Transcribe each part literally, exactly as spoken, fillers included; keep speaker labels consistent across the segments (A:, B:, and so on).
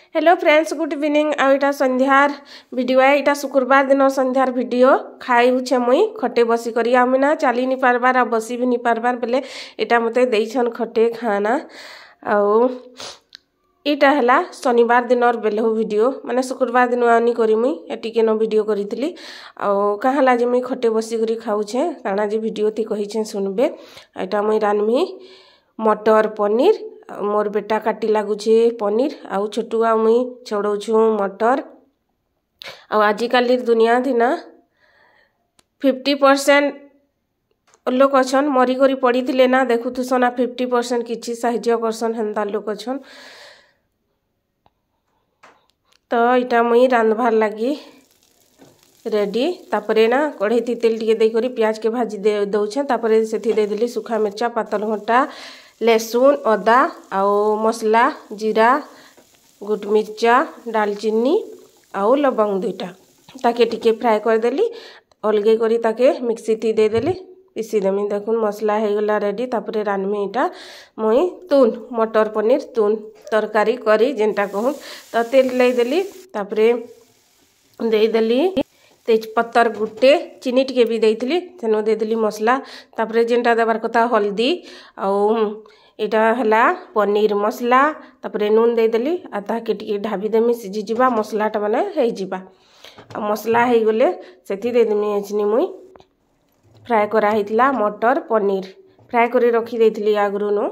A: Hello friends, good evening. आ इटा संध्यार वीडियो है। इटा शुक्रवार दिन संध्यार वीडियो खाई छे मुई खटे बसी करी आम ना चली नहीं पारबार आ बसी भी नहीं पारबार बेले इटा मते देइछन खटे खाना। आउ इटा हला शनिवार दिन और बेले हो वीडियो माने शुक्रवार दिन आनी करी मुई एटिके न वीडियो करितली। आउ कहाला जे मुई खटे बसी करी खाऊ छे काना जे वीडियो थी कहि छे सुनबे। इटा मुई रानमी मटर पनीर मोर बेटा काटी लागुचे पनीर आउ छोटू आ मुई छड़ौछु मटर। आउ आजिकल दुनिया थी ना फिफ्टी परसेंट लोक अछन मरी करी पड़ी थिले ना देखुथुस ना फिफ्टी परसेंट किछि साहाय्य करसन हेन्ता लोक अछन। तो इटा मुई रांधबार लगी रेडी। तापरे ना कढ़ई थी तेल टिके दे करी प्याज के भाजी दे दउछे। तापरे सेथि दे देली सुखा मिर्चा पातल घंटा लहसुन अदा आउ मसला जीरा गुट मिर्चा दालचीनी आउ लवंग दुईटा ताके टिके फ्राए कर देली। अलगे करी ताके मिक्सी थी दे देली पीसी देमी। देखुन मसला हो गला रेडी। तापरे रानमी इटा मुई तुन मटर पनीर तुन तरकारी करी जेनटा कहूँ। तो तेल ले देली तापरे दे देली तेजपत्तर गुटे चीनी टिके भी देइथली तेनो दे देली मसला। तापरे जेनटा देबार कथा हल्दी आउ इटा हला पनीर मसला। तापरे नून दे देली आ ताके टिके ढाबी देमी सिझी जिबा मसलाटा माने हेइ जिबा। आ मसला हेइ गले सेथि दे देमी एचनी मुई फ्राए करा हितला मटर पनीर फ्राए करी रखी देइथली आगरु नो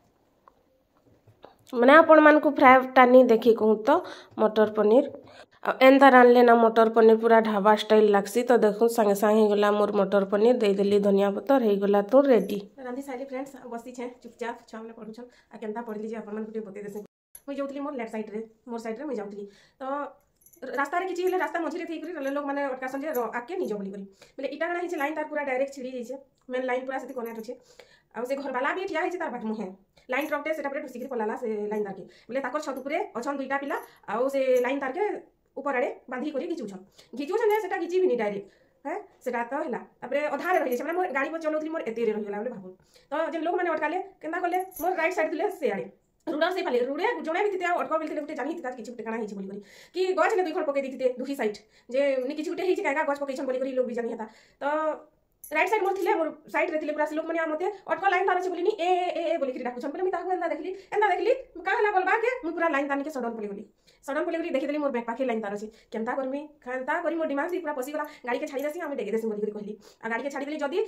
A: माने आपण मानकु फ्राए टानी देखि कहूँ तो मटर पनीर एंता रानले ना मटर पनीर पूरा ढाबा स्टाइल लागसी। तो देखो संगे संगे गला मोर मटर पनीर दे देली धनिया पत्तर हे गला तो रेडी। रांधी साइली फ्रेंड्स बसी छे चुपचाप छुआ माने पढुछन आ केनता पढली जे आपण मानकु बते देसे। मुई जाउतली मोर लेफ्ट साइड रे मोर साइड रे मुई जाउतली तो रास्ता रे किछि हेले रास्ता मझिरे थई करी लोग माने अटकासन जे आके नि जबली करी बोले इटा गना हिचे लाइन तार पूरा डायरेक्ट छिड़ी जाइछे मेन लाइन पूरा सेति कनेक्ट होछे। आ से घर वाला भी ठिया हिचे तार बाट मुहे लाइन ट्रकटे सेटा परे ढुसी करी पलाला से लाइन तार के बोले ताकर छत उपरे अछन दुईटा पिला आ से लाइन तार के ऊपर आड़े बांधी करी घिचुछन घिचुछन जे सेटा घिची बिनी डायरेक्ट है सेटा तो हला। तापरे अधारे रहि जे माने मोर गाड़ी पर चलौतली मोर एते रे रहि गेला बोले भाबु। तो जे लोग माने अटकाले केनता कले मोर राइट साइड दिले से आड़े रुडा से पाले रुडे जणे भी तिते अटका बेलते गुटे जानि तिता किछु गुटे काना हिची बोली करी कि गछ ने दुई खड़ पके दिते दुही साइड जे नि किछु गुटे हिची कागा गछ पकेछन बोली करी लोग भी जानि हेता। तो राइट साइड मोर थिले मोर साइड रे थिले पूरा लोग माने मते अटका लाइन तार छै बोली नि ए ए ए बोली करी डाकुछन बोले मी ताकू एंदा देखली एंदा देखली का हला बोलबा के मी पूरा लाइन तान के सडन पले बोली सडन पले बोली देखि देली मोर बैक पाखे लाइन तार छै केनता करमी खानता करी मोर दिमाग से पूरा पसी गला गाड़ी के छाड़ी देसी हम डेगे देसी बोली करी कहली आ गाड़ी के छाड़ी देली जदी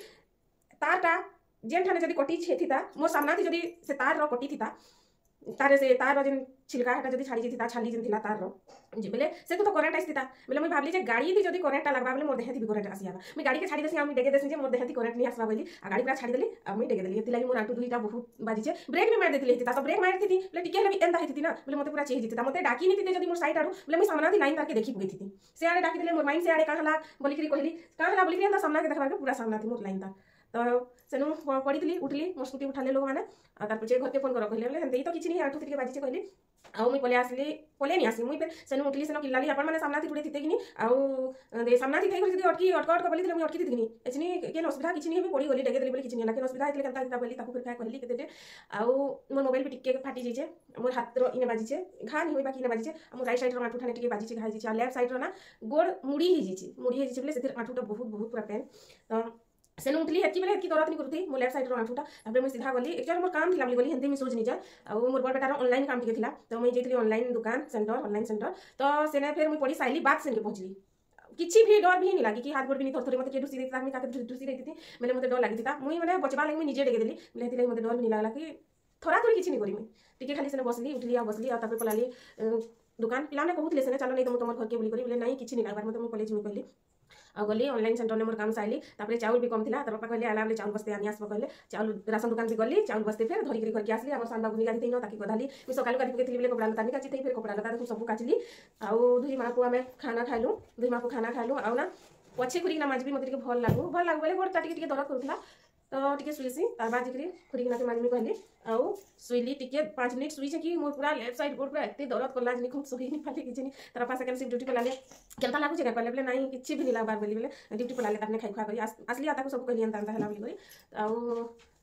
A: तारटा जेन ठाने जदी कटी छे थिता मोर सामना थी जदी से तार रो कटी थिता तारे से तार जेन छिलका हटा जदी छाड़ी थिता छाली जेन थिला तार रो जे बोले से तो करंट आइस थिता बोले मैं भाबली जे गाड़ी थी जदी करंट लागबा बोले मोर देह थी भी करंट आसी आबा मैं गाड़ी के छाड़ी देसी हम डेगे देसी जे मोर देह थी करंट नहीं आसबा बोली आ गाड़ी पूरा छाड़ी देली आ मैं डेगे देली एति लागि मोर आंटू दुईटा बहुत बाजी छे ब्रेक भी मार देती थिता तो ब्रेक मार थी बोले टिके लबी एंदा हिती ना बोले मते पूरा चेह जितिता मते डाकी नहीं थी जदी मोर साइड आडू बोले मैं सामना थी लाइन तार के देखि गई थी से आड़े डाकी देले मोर माइंड से आड़े काहला बोली करी कहली काहला बोली करी एंदा सामना के देखबा के पूरा सामना थी मोर लाइन तार। तो सेनु पड़ी उठली मोर स्कूटी उठाले लोग माने आ तार पछे घर के फोन कर कहले बोले हेंते तो किछि नहीं आठु तिके बाजी छे कहली आउ मुई पले आसली पले नहीं आसी मुई पे सेनु उठली सेनु किल्लाली आपण माने सामना थी थोड़े थिते किनी आउ दे सामना थी थई कर जदी अटकी अटका अटका बोली दिले मुई अटकी थी किनी एचनी केन असुविधा किछि नहीं पड़ी गली डेगे देली बोली किछि नहीं ना केन असुविधा हेतले केनता हिता बोली ताकू फिर काय कहली केते आउ मोर मोबाइल भी टिके फाटी जाइछे मोर हाथ रो इने बाजी छे घा नहीं होई बाकी इने बाजी छे मोर राइट साइड रो आंठू ठाने टिके बाजी छे घा जाइछे आ लेफ्ट साइड रो ना गोड़ मुड़ी ही जाइछे मुड़ी ही जाइछे बोले सेतिर आंठूटा बहुत बहुत पूरा पेन। तो सेनु उठली हेतकी बेले हेतकी दरत नहीं करूथी मो लेफ्ट साइड रो आंठूटा तापरे मैं सीधा गली एक्चुअली मोर काम थिला गली हेंते मी सोच नहीं जा आ मोर बड़ बेटा रो ऑनलाइन काम टिके थिला तो मैं जेतली ऑनलाइन दुकान सेंटर ऑनलाइन सेंटर तो सेने फिर मैं पड़ी साइली बात सेन के पहुंचली किछि भी डर भी नहीं लागी कि हाथ गोड़ भी नहीं थरथरी मते के डुसी देता मैं काके डुसी देती थी मैंने मते डर लागी था मुई माने बचबा लागि मैं निजे डेगे देली बोले हेतली मते डर भी नहीं लागला कि थोड़ा थोड़ी किछि नहीं करी मैं टिके खाली सेने बसली उठली आ बसली आ तापरे पलाली दुकान पिला ने कहूतले सेने चलो नहीं तो तमर घर के बोली करी बोले नहीं किछि नहीं लागबार मते मैं कॉलेज में कहली आ गली ऑनलाइन सेंटर ने मोर काम साइली तापरे चाउल भी कम थिला तार पापा कहले आला बोले चाउल बस्ते आनी आसबो कहले चाउल राशन दुकान भी गली चाउल बस्ते फिर धरी करी घर के आसली हमर सान बाबू निगाली थइनो ताकि गधाली मैं सकाल गाड़ी पके थिली बोले कपड़ा लता नहीं काची थई फिर कपड़ा लता देखु सब काचली आउ दुई मां को हमें खाना खाइलु दुई मां को खाना खाइलु आउ ना पछे खुरी ना माजबी मते के भल लागु भल लागु बोले गोड़ टाटी टिके दरद करूथला तो टिके सुईसी तार बाद जिकरी खुरी ना के माजमी कहली आउ सुईली टिके पाँच मिनट सुई छे कि मोर पूरा लेफ्ट साइड गोड़ पूरा एते दरद करला जनी खूब सोही नहीं पाले किछि नहीं तार पास सेकंड शिफ्ट ड्यूटी पे लाले केनता लागु छे कहले बोले नहीं किछि भी नहीं लागबार बोली बोले ड्यूटी पे लाले ताने खाइ खा करी असली आता को सब कहली अंता अंता हला बोली करी आउ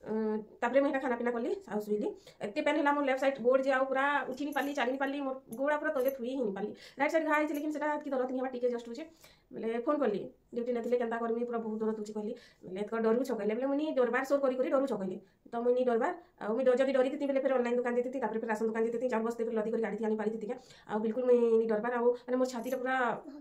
A: तापरे मैं खाना पीना कली आउ शुइली एत पेन है मोर लेफ्ट साइड गोड़ जे पूरा उठी नहीं पाली चली नहीं पाली मोर गोड़ा पूरा तले थुई ही नहीं पाली राइट साइड घाई लेकिन सेटा की दरद नहीं टिके जस्ट होचे बोले फोन कली ड्यूटी नथिले केनता करमी पूरा बहुत दरद होची कहली बोले एत डरू छकले बोले मुनी डरबार सोर करी करी डरू छकले तो मुनी डरबार आ मुई जदी डरी थी बोले फिर ऑनलाइन दुकान देती तापरे फिर राशन दुकान देती चार बस्ते फिर लदी कर गाड़ी थी आनी पारी थी आ बिल्कुल मुई डरबार आ माने मोर छाती पूरा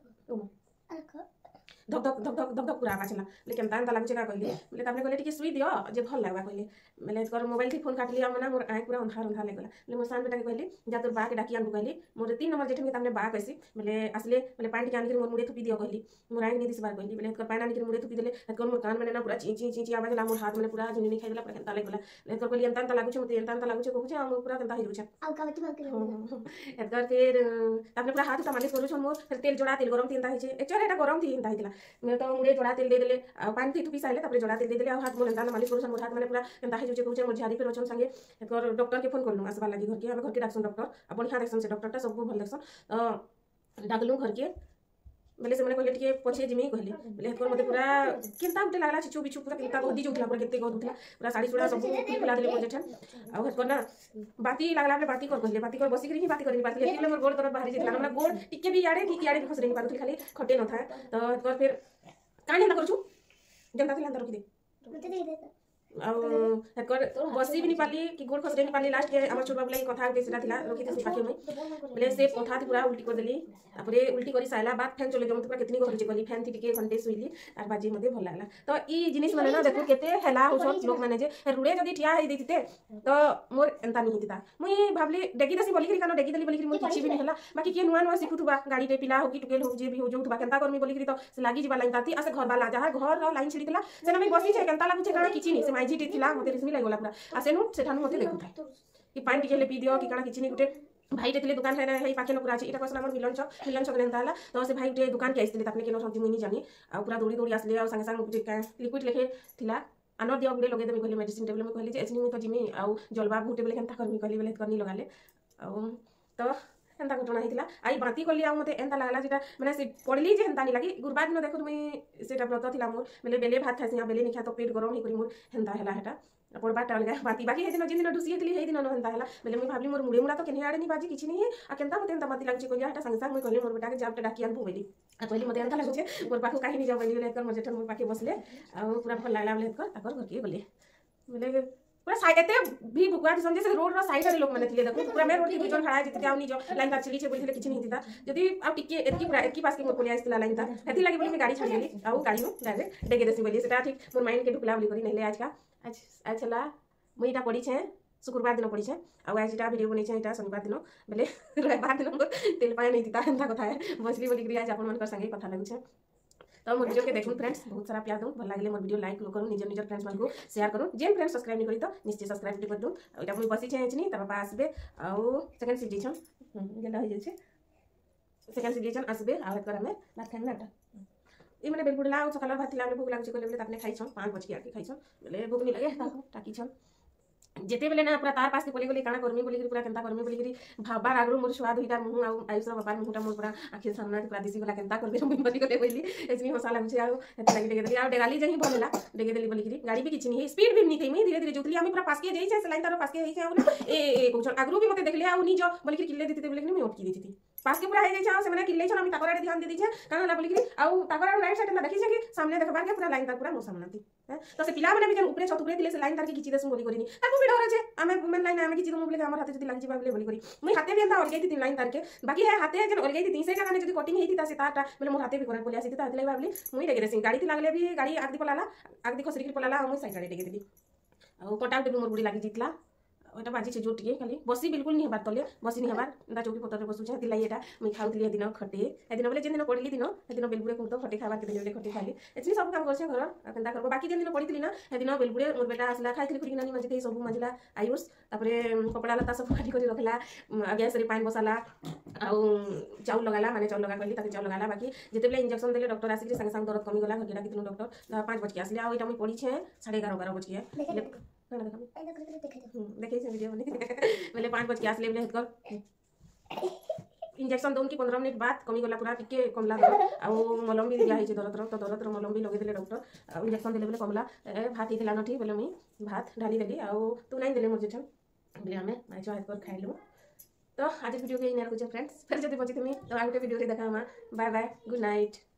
A: धक धक धक धक धक धक पूरा आवाज बोले केनता एंता लागुचे का कहली बोले तापरे कहले टिके सुई दियो जे भल लागबा कहले बोले कर मोबाइल थी फोन काट लिया मना मोर आँख पूरा अंधार अंधार लागला बोले मोर सान बेटा के कहली जा तोर बा के डाकी आनबू कहली मोर तीन नंबर जेठन के तामने बा कैसी बोले असले बोले पानी के आन के मोर मुड़े थुपी दियो कहली मोर आँख नहीं दिस बार कहली बोले कर पानी आन के मुड़े थुपी देले कर मोर कान में ना पूरा ची ची ची आवाज ला मोर हाथ में पूरा झुनी खाई देला पूरा केनता लागला बोले कर कहली एंता एंता लागुचे मते एंता एंता लागुचे कहूचे आ मोर पूरा केनता हिजु छ आ का बती बाकी एकर फिर तापने पूरा हाथ मालिश करू छ मोर फिर तेल जोड़ा तेल गरम थी एंता हिचे एक्चुअली एटा गरम थी एंता हितला मैं तो मुड़े जोड़ा तेल दे देले पानी थी थुपी साइले तापरे जोड़ा तेल दे देले आ हाथ मोर एंता मालिश करू छ मोर हाथ में पूरा केनता हिजु कहूचे मोर झाड़ी पे रोचन संगे एकर डॉक्टर के फोन करलु आसबा लागि घर के हम घर के डाक्सन डॉक्टर आ बढ़िया देखसन से डॉक्टर ता सब भल देखसन तो डाकलु घर के बोले से मैंने कहले टिके पछे जिमी कहले बोले एकर मते पूरा केनता उठे लागला चिचू बिचू पूरा केनता गदी जोथला पूरा केते गद उठला पूरा साड़ी सुड़ा सब खुला देले मोर जेठन आ हेकर ना बाती लागला बोले बाती कर कहले बाती कर बसी करी बाती करी बाती लेकिन मोर गोड़ तरफ बाहर जेतला हमरा गोड़ टिके भी याडे कि याडे खसरे नहीं पारथि खाली खटे न था तो हेकर फिर कानी ना करछु जनता थी अंदर रखी दे मते दे दे आकर बसी भी नहीं पाली कि गोड़ खसरे नहीं पाली लास्ट के हमर छोटा बोले कथा के सेटा थिला रखी थी पाके में बोले से पथा थी पूरा उल्टी कर देली तापरे उल्टी करी साइला बाद फैन चले जम पूरा कितनी घर जे गली फैन थी टिके घंटे सुइली आर बाजी मते भल लागला तो ई जिनिस माने ना देखो केते हेला होछ लोग माने जे रुड़े जदी ठिया हे देतिते तो मोर एंता नहीं हिता मुई भाबली डेगी दसी बोली करी कानो डेगी दली बोली करी मोर किछि भी नहीं हला बाकी के नुआ नुआ सिखुथुबा गाड़ी पे पिला हो कि टुकेल हो जे भी हो जोथुबा केनता करमी बोली करी तो से लागी जीवा लाइन ताती आसे घर वाला जहां घर रो लाइन छिड़ी दिला सेना में बसी छे केनता लागु छे काना किछि नहीं से माइजी टिथिला मते रिसमी लागला पूरा आसेनु सेठानु मते देखु थाए कि पानी टिके ले पी दियो कि काना किछि नहीं गुटे भाई टेले दुकान है हे पाखे न पूरा अछि इटा कसला हमर मिलन छ मिलन छ केनता हला तो से भाई उठे दुकान के आइसले तापने केनो समझी मुई नहीं जानी आ पूरा दौड़ी दौड़ी आसले आ संगे संग लिक्विड लेखे थिला आनो दियो गुडे लगे देबे कहले मेडिसिन टेबल में कहली जे एचनी मुई तो जिमी आ जलबा भूटे बेले केनता करमी कहली बेले करनी लगाले आ तो एंता घटना हितला आई बाती करली आ मते एंता लागला जेटा माने से पड़ली जे एंता नहीं लागी गुरबाद न देखो तुमी सेटा व्रत थिला मोर बेले बेले भात खासी बेले नहीं खा तो पेट गरम ही करी मोर हेंता हला हेटा पड़बाटा अलगा बाती बाकी हे दिन जिन दिन ढुसी हेतली हे दिन न हेंता हला बेले मुई भाबली मोर मुड़े मुड़ा तो केने आड़े नहीं बाजी किछि नहीं आ केनता मते एंता बाती लागछि कोलिया हेटा संग संग मुई कहली मोर बेटा के जाबटा डाकी आनबो बेली आ कहली मते एंता लागुछे मोर पाखु काहे नहीं जाव बेली बेले कर मोर जेठन मोर पाखे बसले आ पूरा भल लागला बेले कर ताकर घर के बोले बोले पूरा साइड एते भी भुकुआ समझे से रोड रो साइड रे लोग माने थिले देखो पूरा मेन रोड के बीच खड़ा जति आउनी जो लाइन तार चली छे बोली किछि नहीं दिता जदी आ टिके एतकी पूरा एतकी पास के मोर कोली आइसला लाइन ता हेती लागि बोली मैं गाड़ी छाड़ी गेली आ गाड़ी में डायरेक्ट डेगे देसी बोली सेटा ठीक मोर माइंड के ढुकला बोली करी नहिले आज का आज आज चला मुईटा पड़ी छे शुक्रवार दिन पड़ी छे आ आज इटा वीडियो बनै छे इटा शनिवार दिन बेले रविवार दिन तेल पाए नहीं दिता एंता कथा है बसली बोली करी आज अपन मन कर संगे कथा लागु छे तो मोर वीडियो के देखु फ्रेंड्स बहुत सारा प्यार दो भल लागले मोर वीडियो लाइक करू निजर निजर फ्रेंड्स मान को शेयर करू जेन फ्रेंड्स सब्सक्राइब नहीं करी तो निश्चय सब्सक्राइब कर दू एटा मुई बसी छे एचनी त पापा आसबे आ सेकंड सीजी छन गेला हो जाय छे सेकंड सीजी छन आसबे आ कर हमें भात खाना एटा ई माने बेलपुडला आ सकाल भात थिला भूख लागु छे कहले आपने खाइ छन पाँच बज के आके खाइ छन बोले भूख नहीं लगे ताको टाकी छन जेते बेले ना पूरा तार पास के बोली बोली काना करमी बोली पूरा केनता करमी बोली करी भाबार आगरो मोर स्वाद होइता मुह आ आयुषर बाबार मुहटा मोर पूरा आखिर सामने पूरा देसी वाला केनता करबे मुई बती गले बोली एजनी मसाला मुझे आ एते लागि डेगे देली आ डेगाली जही भलेला डेगे देली बोली करी गाड़ी भी किछि नहीं स्पीड भी नहीं थई मैं धीरे धीरे जोतली आमी पूरा पास के जाई छे लाइन तार पास के जाई छे ए ए कुछ आगरो भी मते देखले आ नी जो बोली करी किल्ले देती बोली करी मैं उठकी देती पास के पूरा है जाई से माने किल्ले छन आमी ताकर आड़े ध्यान दे दी छे काना ला बोली करी आ ताकर आड़े राइट साइड में देखि छे कि सामने देखबार के पूरा लाइन तार पूरा मोसा बनाती तो से पिला माने भी जन ऊपर छत ऊपर दिले से लाइन तार के किछि देसु बोली करी ताको भी डर छे आमे वुमेन लाइन आमे किछि दम बोले हमर हाथे जदी लागि जिबा बोली करी मुई हाथे भी एंता और गई थी लाइन तार के बाकी है हाथे जन और गई थी तीसरे काने जदी कटिंग हेती ता से तारटा बोले मोर हाथे भी करे बोली आसी ता हतले भाबली मुई डेगे देसी गाड़ी थी लागले भी गाड़ी आगदी पलाला आगदी खसरी के पलाला मुई साइड गाड़ी डेगे देली आ कटा उठे मोर बुडी लागि जितला ओटा बाजी छे जोर टिके खाली बसी बिल्कुल नहीं हबार तले बसी नहीं हबार एंता चौकी पतर बसु छे दिलाई एटा मुई खाउतली दिन खटे ए दिन बोले जे दिन पड़ली दिन ए दिन बेलबुड़े कुंतो खटे खाबार के दिन खटे खाली एचनी सब काम करछे घर केनता करबो बाकी दिन पड़ीतली ना ए दिन बेलबुड़े मोर बेटा आसला खाइतली खुरी नानी मांजते सब मांजला आयुष तापरे कपड़ा लता सब काटी करी रखला गैस रे पानी बसाला आ चाउल लगाला माने चाउल लगा करली ताके चाउल लगाला बाकी जेते बेले इंजेक्शन देले डॉक्टर आसी संगे संग दर्द कमी गला घरकेला कितनो डॉक्टर पाँच बज के आसले आ एटा मुई पड़ी छे साढ़े ग्यारह बारह बज के देखे वीडियो बोले पाँच बज के आसले बोले कर इंजेक्शन दौन कि पंद्रह मिनिट बाद कमिगला पूरा टिके कमला दरद आउ मलम भी दिया है दरदर तो दरदर मलम भी लगे डॉक्टर इंजेक्शन देले बेले कमला भात ही नठी बोले मुई भात ढाली देली आउ तू नहीं देले मोर जेठन बोले आमे माइच हाथ कर खाइलु। तो आज वीडियो के इन रखुचे फ्रेंड्स फिर जब बची तुम्हें तो आगे वीडियो देखा बाय बाय गुड नाइट।